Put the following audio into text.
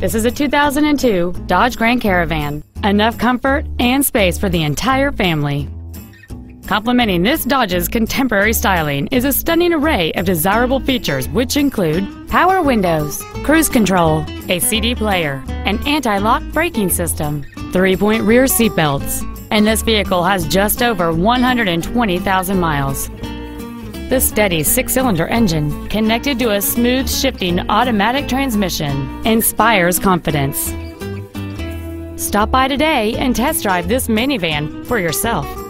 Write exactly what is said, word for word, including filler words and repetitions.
This is a two thousand two Dodge Grand Caravan. Enough comfort and space for the entire family. Complementing this Dodge's contemporary styling is a stunning array of desirable features, which include power windows, cruise control, a C D player, an anti-lock braking system, three-point rear seat belts, and this vehicle has just over one hundred twenty thousand miles. The steady six-cylinder engine, connected to a smooth shifting automatic transmission, inspires confidence. Stop by today and test drive this minivan for yourself.